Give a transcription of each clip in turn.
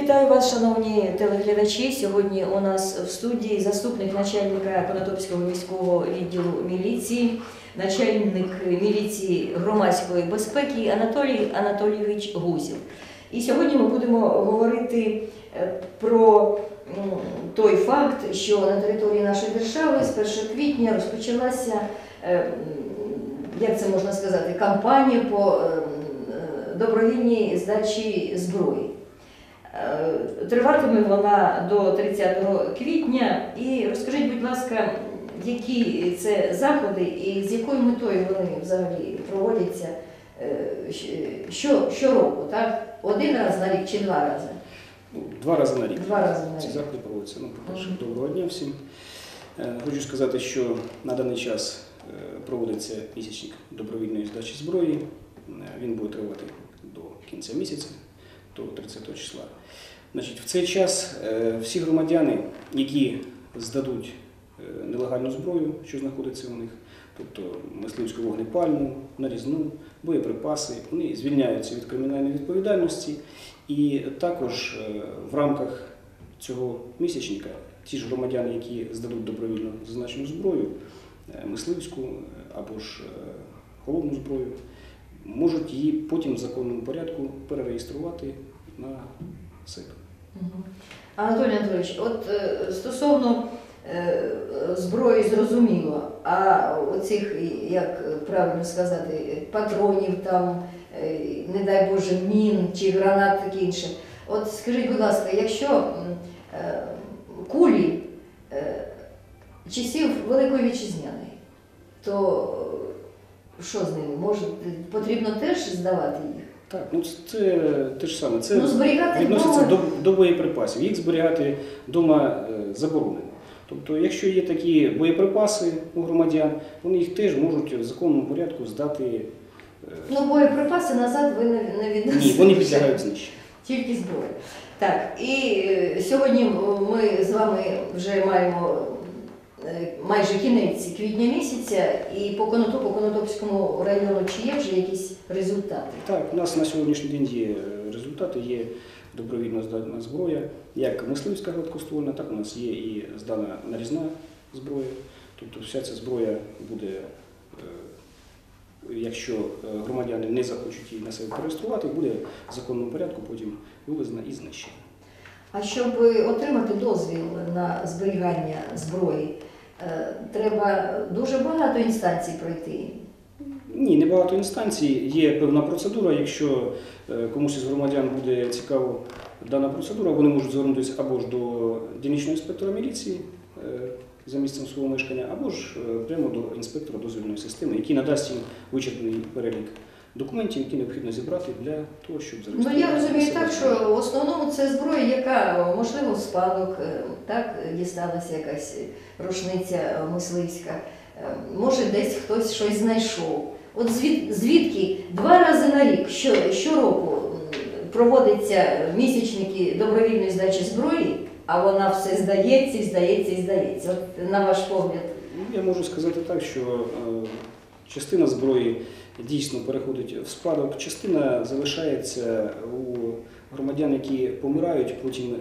Вітаю вас, шановні телеглядачі. Сьогодні у нас в студії заступник начальника Конотопського міського відділу міліції, начальник міліції громадської безпеки Анатолій Анатолійович Гузів. І сьогодні ми будемо говорити про той факт, що на території нашої держави з 1 квітня розпочалася, як це можна сказати, кампанія по добровільній здачі зброї. Триватиме вона до 30 квітня. І розкажіть, будь ласка, які це заходи і з якою метою вони взагалі проводяться щороку, так? Один раз на рік чи два рази? Два рази на рік. Два рази на рік. Ці заходи проводяться. По-перше, доброго дня всім. Хочу сказати, що на даний час проводиться місячник добровільної здачі зброї. Він буде тривати до кінця місяця, до 30 числа. Значить, в цей час всі громадяни, які здадуть нелегальну зброю, що знаходиться у них, тобто мисливську вогнепальну, нарізну, боєприпаси, вони звільняються від кримінальної відповідальності. І також в рамках цього місячника ті ж громадяни, які здадуть добровільно зазначену зброю, мисливську або ж холодну зброю, можуть її потім в законному порядку перереєструвати на себе. Анатолій Анатолійович, от стосовно зброї зрозуміло, а оцих, як правильно сказати, патронів, там, не дай Боже, мін чи гранат, таке інше. От скажіть, будь ласка, якщо кулі часів Великої Вітчизняної, то що з ними? Потрібно теж здавати їх? Так, це те ж саме. Це відноситься до боєприпасів. Їх зберігати вдома заборонено. Тобто, якщо є такі боєприпаси у громадян, вони їх теж можуть в законному порядку здати. Боєприпаси назад ви не відносите? Ні, вони підлягають знищенню. Тільки зброя. Так, і сьогодні ми з вами вже маємо майже кінець квітня місяця, і по Конотопському району чи є вже якісь результати? Так, у нас на сьогоднішній день є результати, є добровільно здана зброя, як мисливська гладкоствольна, так у нас є і здана нарізна зброя. Тобто вся ця зброя буде, якщо громадяни не захочуть її на себе перереєструвати, буде в законному порядку потім вивезена і знищена. А щоб отримати дозвіл на зберігання зброї, треба дуже багато інстанцій пройти? Ні, не багато інстанцій. Є певна процедура. Якщо комусь із громадян буде цікава дана процедура, вони можуть звернутися або ж до дільничного інспектора міліції за місцем свого мешкання, або ж прямо до інспектора дозвільної системи, який надасть їм вичерпний перелік документів, які необхідно зібрати для того, щоб зареєструвати. Я розумію так, що в основному це зброя, яка, можливо, в спадок, так, дісталася якась рушниця мисливська, може десь хтось щось знайшов. От звідки два рази на рік, щороку проводяться місячники добровільної здачі зброї, а вона все здається, і здається, і здається. От на ваш погляд. Я можу сказати так, що частина зброї дійсно переходить в спадок, частина залишається у громадян, які помирають, потім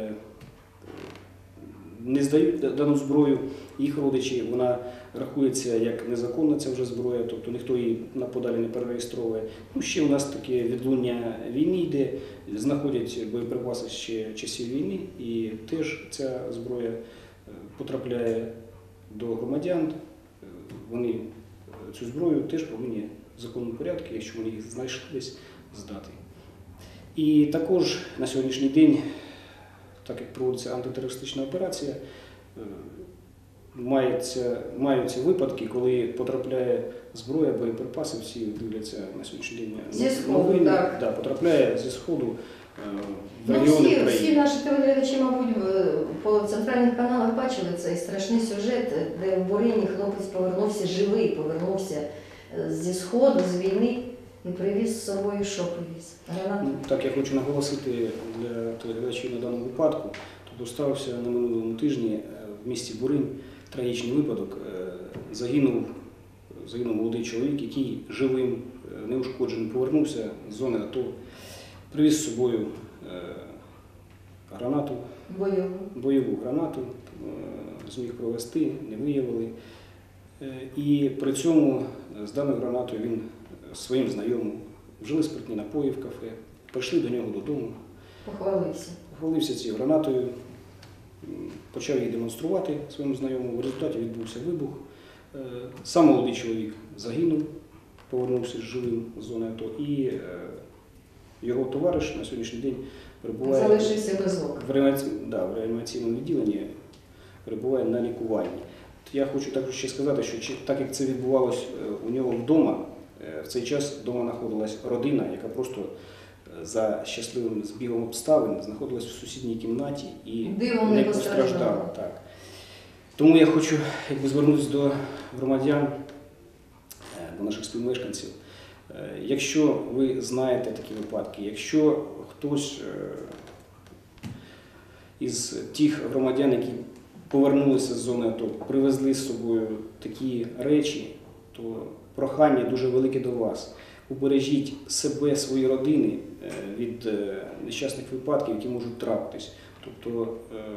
не здають дану зброю, їх родичі, вона рахується як незаконна ця вже зброя, тобто ніхто її подалі не перереєстровує. Ще у нас таке відлуння війни йде, знаходять боєприпаси ще часів війни, і теж ця зброя потрапляє до громадян, вони цю зброю теж повинні в законному порядку, якщо вони їх знайшли десь, здати. І також на сьогоднішній день, так як проводиться антитерористична операція, маються випадки, коли потрапляє зброя, боєприпаси, всі дивляться на сьогоднішній день новини, потрапляє зі Сходу в регіони України. Всі наші телеглядачі, мабуть, по центральних каналах бачили цей страшний сюжет, де в Борині хлопець повернувся живий, повернувся зі Сходу, з війни і привіз з собою що привіз? Гранату? Так, я хочу наголосити для телеглядачів на даному випадку. Тобто стався на минулому тижні в місті Буринь трагічний випадок. Загинув молодий чоловік, який живим, неушкодженим повернувся з зони АТО, привіз з собою гранату, бойову гранату, зміг провести, не виявили. І при цьому з даною гранатою він своїм знайомим вжили спиртні напої в кафе, прийшли до нього додому. Похвалився цією гранатою, почав її демонструвати своєму знайомому. В результаті відбувся вибух. Сам молодий чоловік загинув, повернувся живим з зони АТО, і його товариш на сьогоднішній день перебуває Залишився без ока. в реанімаційному відділенні, перебуває на лікуванні. Я хочу також ще сказати, що так як це відбувалося у нього вдома, в цей час вдома знаходилась родина, яка просто за щасливим збігом обставин знаходилась в сусідній кімнаті і не постраждала. Так. Тому я хочу звернутися до громадян, до наших співмешканців. Якщо ви знаєте такі випадки, якщо хтось із тих громадян, які повернулися з зони АТО, привезли з собою такі речі, то прохання дуже велике до вас. Убережіть себе, свої родини від нещасних випадків, які можуть трапитись. Тобто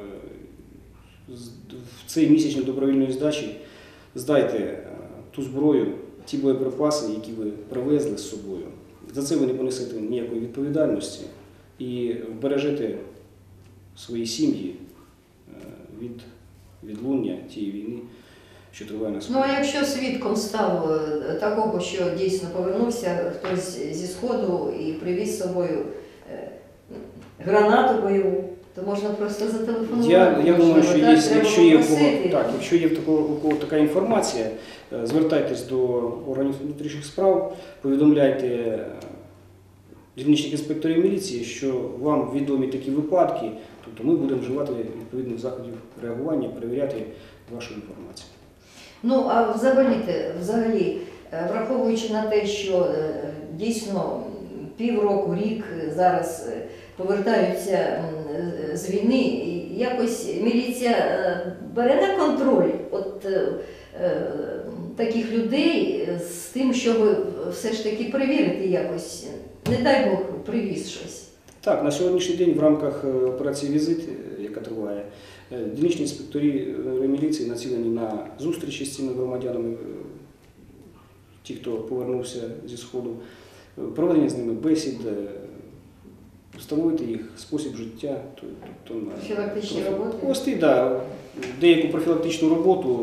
в цей місячний добровільної здачі здайте ту зброю, ті боєприпаси, які ви привезли з собою. За це ви не понесете ніякої відповідальності і вбережете свої сім'ї від відлуння тієї війни, що триває на сході. Ну а якщо свідком став такого, що дійсно повернувся хтось зі Сходу і привіз з собою гранату бойову, то можна просто зателефонувати? Я думаю, що якщо є у кого така інформація, звертайтесь до органів внутрішніх справ, повідомляйте дільничних інспекторів міліції, що вам відомі такі випадки, тобто ми будемо вживати відповідних заходів реагування, перевіряти вашу інформацію. Ну, а взагалі, враховуючи на те, що дійсно півроку, рік зараз повертаються з війни, якось міліція бере на контроль таких людей з тим, щоб все ж таки перевірити якось, не дай Бог, привіз щось. Так, на сьогоднішній день в рамках операції «Візит», яка триває, дільничні інспектори міліції націлені на зустрічі з цими громадянами, ті, хто повернувся зі Сходу, проведення з ними бесід, встановити їх спосіб життя. Профілактичні роботи? Ось, да, деяку профілактичну роботу,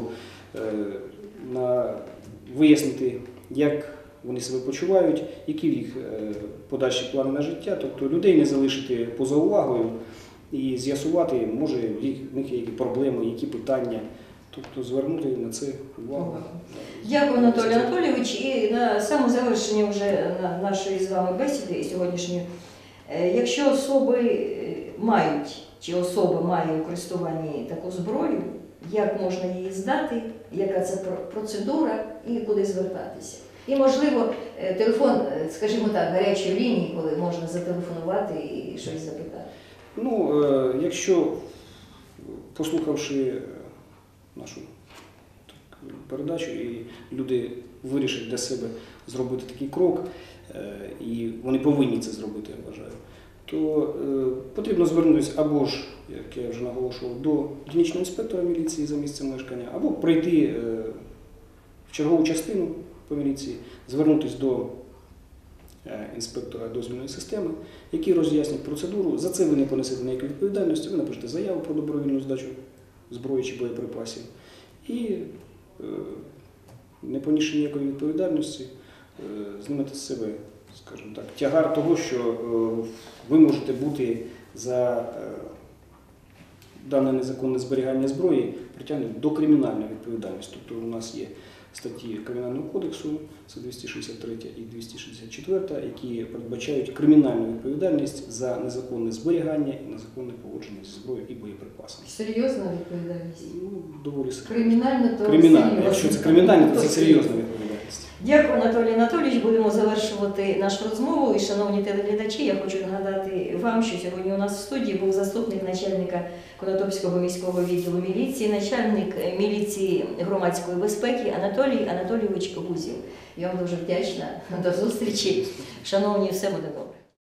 вияснити, як вони себе почувають, які в їх подальші плани на життя, тобто людей не залишити поза увагою і з'ясувати, може в них є які проблеми, які питання, тобто звернути на це увагу. Дякую, Анатолій Анатолійович. І на самому завершенні вже нашої з вами бесіди сьогоднішньої, якщо особи мають, чи особа має у користуванні таку зброю, як можна її здати, яка це процедура і куди звертатися? І, можливо, телефон, скажімо так, гарячої лінії, коли можна зателефонувати і щось запитати. Ну, якщо, послухавши нашу передачу, і люди вирішать для себе зробити такий крок, і вони повинні це зробити, я вважаю, то потрібно звернутися або ж, як я вже наголошував, до дільничного інспектора міліції за місцем мешкання, або прийти в чергову частину по міліції, звернутися до інспектора дозвільної системи, який роз'яснить процедуру. За це ви не понесете ніякої відповідальності, ви напишете заяву про добровільну здачу зброї чи боєприпасів і, не понісши ніякої відповідальності, знімете з себе, скажімо так, тягар того, що ви можете бути за дане незаконне зберігання зброї притягнуті до кримінальної відповідальності. Тобто у нас є статті Кримінального кодексу, це 263 і 264, які передбачають кримінальну відповідальність за незаконне зберігання і незаконне поводження зі зброєю і боєприпасами. Серйозна відповідальність? Ну, доволі серйозна. Кримінальна, то кримінальна. Якщо це кримінальна, то це серйозна відповідальність. Дякую, Анатолій Анатолійович. Будемо завершувати нашу розмову. І, шановні телеглядачі, я хочу нагадати вам, що сьогодні у нас в студії був заступник начальника Конотопського міського відділу міліції, начальник міліції громадської безпеки Анатолій Анатолійович Гузів. Я вам дуже вдячна. До зустрічі. Шановні, все буде добре.